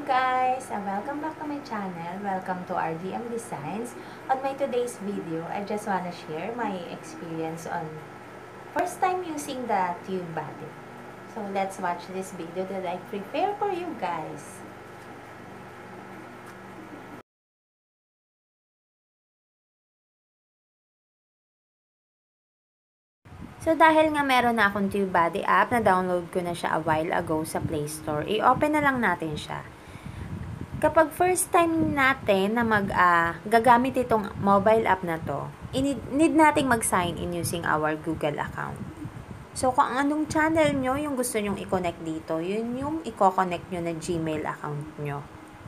guys! Welcome back to my channel. Welcome to RDM Designs. On my today's video, I just wanna share my experience on first time using the tube body. So let's watch this video that I prepare for you guys. So, dahil nga meron na akong TubeBuddy app, na-download ko na siya a while ago sa Play Store, i-open na lang natin siya. Kapag first time natin na gagamit itong mobile app na to, need nating mag-sign in using our Google account. So, kung anong channel nyo yung gusto nyong i-connect dito, yun yung i-connect nyo na Gmail account nyo.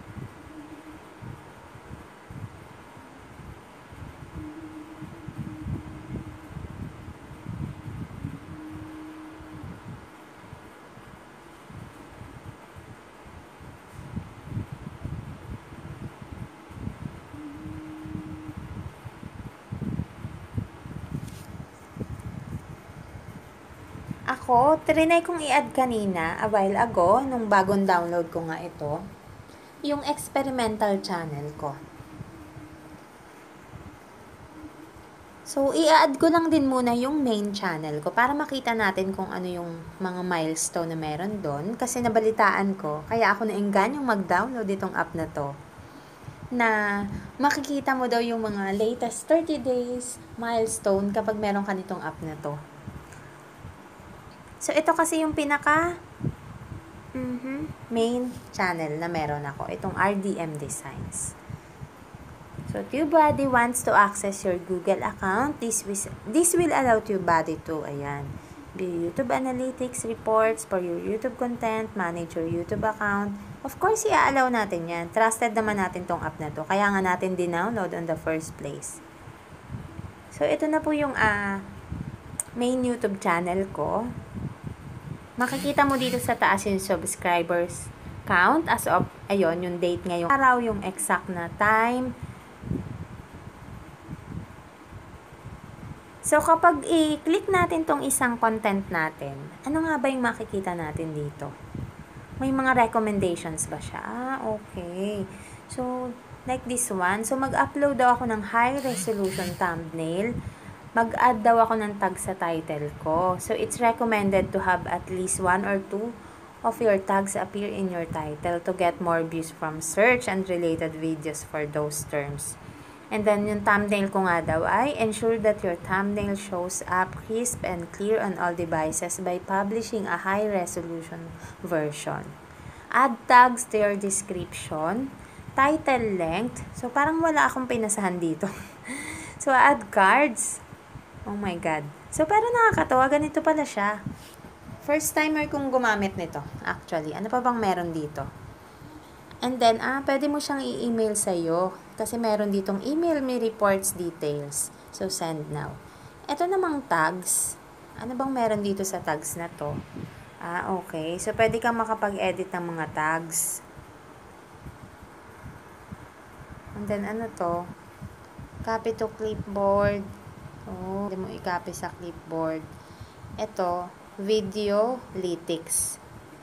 Ako, trinay kong i-add kanina, a while ago, nung bagong download ko nga ito, yung experimental channel ko. So, i-add ko lang din muna yung main channel ko para makita natin kung ano yung mga milestone na meron doon. Kasi nabalitaan ko, kaya ako naingganyang mag-download itong app na to. Na makikita mo daw yung mga latest 30 days milestone kapag meron ka nitong app na to. So, ito kasi yung pinaka main channel na meron ako. Itong RDM Designs. So, TubeBuddy wants to access your Google account. This will allow TubeBuddy to, view YouTube analytics reports for your YouTube content, manage your YouTube account. Of course, i-allow natin yan. Trusted naman natin tong app na to. Kaya nga natin din-download on the first place. So, ito na po yung main YouTube channel ko. Makikita mo dito sa taas yung subscribers count as of, yung date ngayong araw, yung exact na time. So, kapag i-click natin tong isang content natin, ano nga ba yung makikita natin dito? May mga recommendations ba siya? Okay. So, like this one. So, mag-upload daw ako ng high resolution thumbnail. Mag-add daw ako ng tag sa title ko. So, it's recommended to have at least 1 or 2 of your tags appear in your title to get more views from search and related videos for those terms. And then, yung thumbnail ko nga daw ay ensure that your thumbnail shows up crisp and clear on all devices by publishing a high-resolution version. Add tags to your description. Title length. So, parang wala akong pinasahan dito. So, add cards. Oh my God. So, pero nakakatawa. Ganito pala siya. First timer kong gumamit nito. Actually, ano pa bang meron dito? And then, pwede mo siyang i-email sa'yo. Kasi meron ditong email me reports details. So, send now. Ito namang tags. Ano bang meron dito sa tags na to? Okay. So, pwede kang makapag-edit ng mga tags. And then, ano to? Copy to clipboard. Pwede mo i-copy sa clipboard. Ito, video lytics.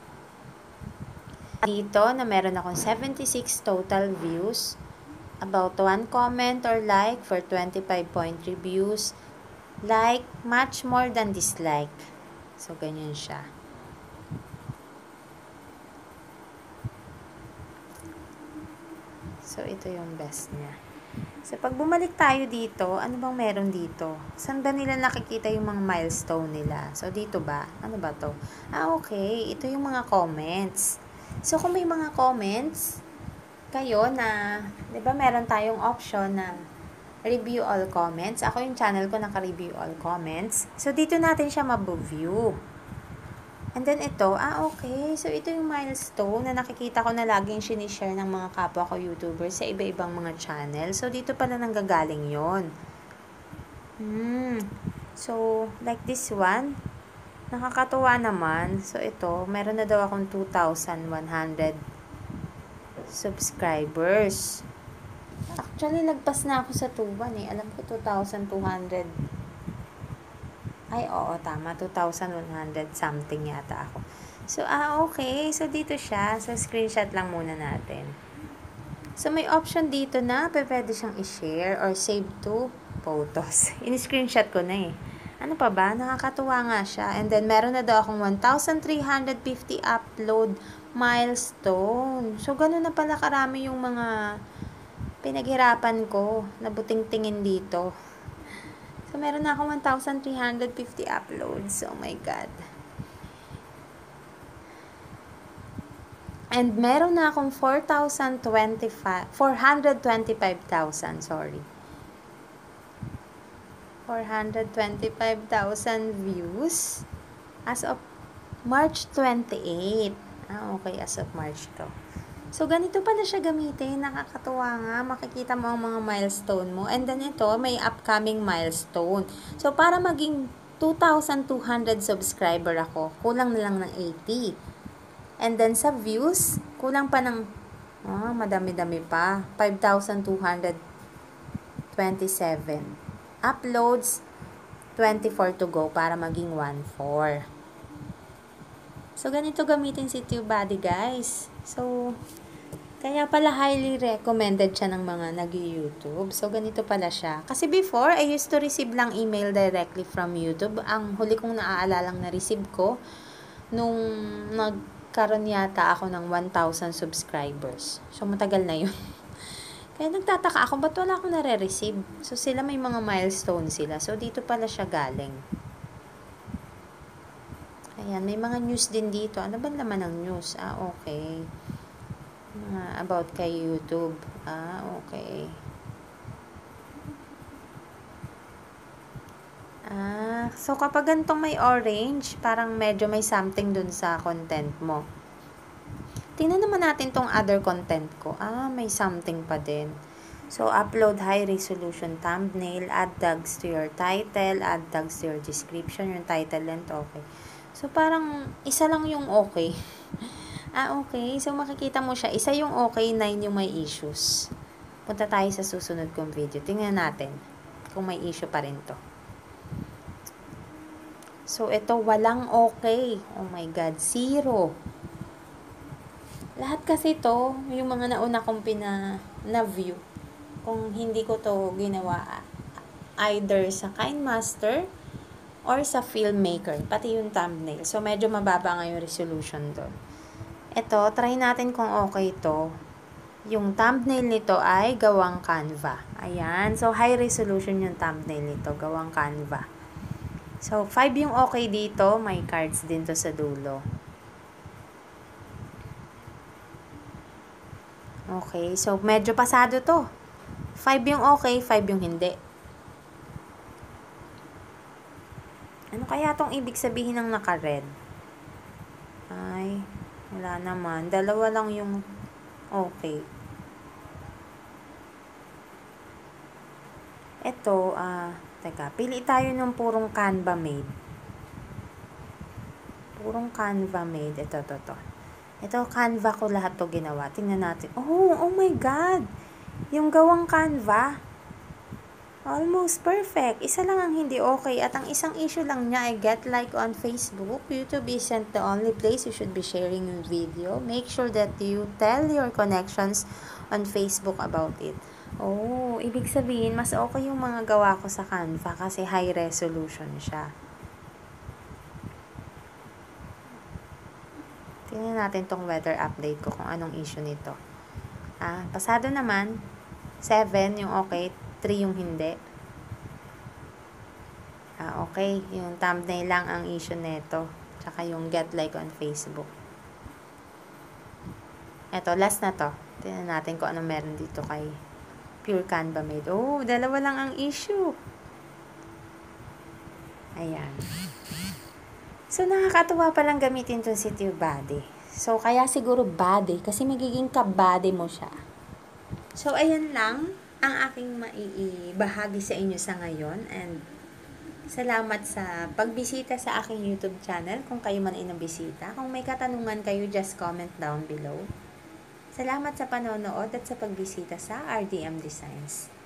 Dito, na meron akong 76 total views. About 1 comment or like for 25 reviews. Like, much more than dislike. So, ganyan siya. So, ito yung best niya. So, pag bumalik tayo dito, ano bang meron dito? Saan ba nila nakikita yung mga milestone nila? So, dito ba? Ano ba to? Okay. Ito yung mga comments. So, kung may mga comments kayo na, di ba meron tayong option na review all comments. Ako yung channel ko naka-review all comments. So, dito natin siya mabuview. And then ito, okay. So, ito yung milestone na nakikita ko na laging sinishare ng mga kapwa ko YouTubers sa iba-ibang mga channel. So, dito pala nanggagaling yon. So, like this one, nakakatuwa naman. So, ito, meron na daw akong 2,100 subscribers. Actually, lagpas na ako sa 2,100 Alam ko 2,200. Ay, oo, tama. 2,100 something yata ako. So, okay. So, dito siya. So, screenshot lang muna natin. So, may option dito na pwede siyang i-share or save to photos. In-screenshot ko na eh. Ano pa ba? Nakakatuwa nga siya. And then, meron na daw akong 1,350 upload milestone. So, ganun na pala karami yung mga pinaghirapan ko na buting-tingin dito. So, meron na akong 1,350 uploads. Oh my God. And meron na akong 425,000, sorry. 425,000 views as of March 28. Okay, as of March to. So, ganito pala siya gamitin. Nakakatuwa nga. Makikita mo ang mga milestone mo. And then ito, may upcoming milestone. So, para maging 2,200 subscriber ako, kulang na lang ng 80. And then sa views, kulang pa ng, madami-dami pa. 5,227. Uploads, 24 to go para maging 1,400. So, ganito gamitin si TubeBuddy, guys. So, kaya pala highly recommended siya ng mga nag-YouTube. So, ganito pala siya. Kasi before, I used to receive lang email directly from YouTube. Ang huli kong naaalalang na-receive ko, nung nagkaroon yata ako ng 1,000 subscribers. So, matagal na yun. Kaya nagtataka ako, ba't wala akong nare-receive? So, sila may mga milestone sila. So, dito pala siya galing. Ayan, may mga news din dito. Ano ba naman ang news? Okay. About kay YouTube. Okay. So kapag ganitong may orange, parang medyo may something dun sa content mo. Tingnan naman natin tong other content ko. May something pa din. So, upload high resolution thumbnail, add tags to your title, add tags to your description, yung title length, okay. So, parang isa lang yung okay. Okay. So, makikita mo siya. Isa yung okay, 9 yung may issues. Punta tayo sa susunod kong video. Tingnan natin kung may issue pa rin to. So, ito, walang okay. Oh my God, 0. Lahat kasi to, yung mga nauna kong na-view, kung hindi ko to ginawa either sa KineMaster or sa Filmmaker, pati yung thumbnail. So, medyo mababa nga yung resolution doon. Ito, try natin kung okay to. Yung thumbnail nito ay gawang Canva. Ayan. So, high resolution yung thumbnail nito, gawang Canva. So, 5 yung okay dito. May cards din to sa dulo. Okay. So, medyo pasado to. 5 yung okay, 5 yung hindi. Ano kaya tong ibig sabihin ng naka-red? Ay, wala naman. Dalawa lang yung okay. Ito, teka, pili tayo ng purong Canva made. Purong Canva made. Ito. Ito, Canva ko lahat to ginawa. Tingnan natin. Oh my God! Yung gawang Canva, almost perfect. Isa lang ang hindi okay. At ang isang issue lang niya ay get like on Facebook. YouTube isn't the only place you should be sharing your video. Make sure that you tell your connections on Facebook about it. Oh, ibig sabihin, mas okay yung mga gawa ko sa Canva kasi high resolution siya. Tingnan natin tong weather update ko kung anong issue nito. Pasado naman. 7 yung okay, 3 yung hindi. Okay, yung thumbnail lang ang issue nito. Tsaka yung get like on Facebook. Eto, last na to. Tingnan natin kung anong meron dito kay Pure Canva Made. Oh, dalawa lang ang issue. Ayan. So, nakakatuwa palang gamitin itong si TubeBuddy. So, kaya siguro body, kasi magiging ka-body mo siya. So, ayan lang ang aking maibahagi sa inyo sa ngayon. And, salamat sa pagbisita sa aking YouTube channel, kung kayo man ay nabisita. Kung may katanungan kayo, just comment down below. Salamat sa panonood at sa pagbisita sa RDM Designs.